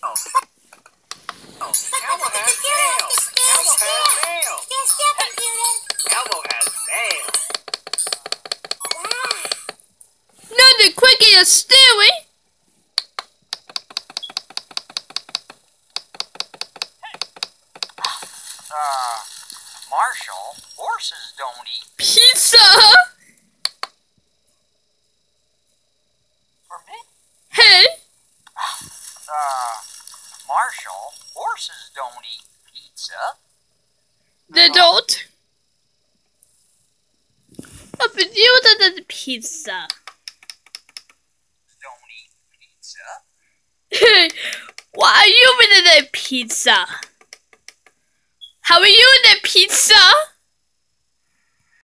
Elmo has mail. Elmo has mail. Elmo has mail. Nothing quicker than Stewie. Marshall, horses don't eat. Pizza. For me? Hey. Marshall, horses don't eat pizza. They don't. But you did the pizza. Don't eat pizza. Hey, why are you eating the pizza? How are you eating the pizza?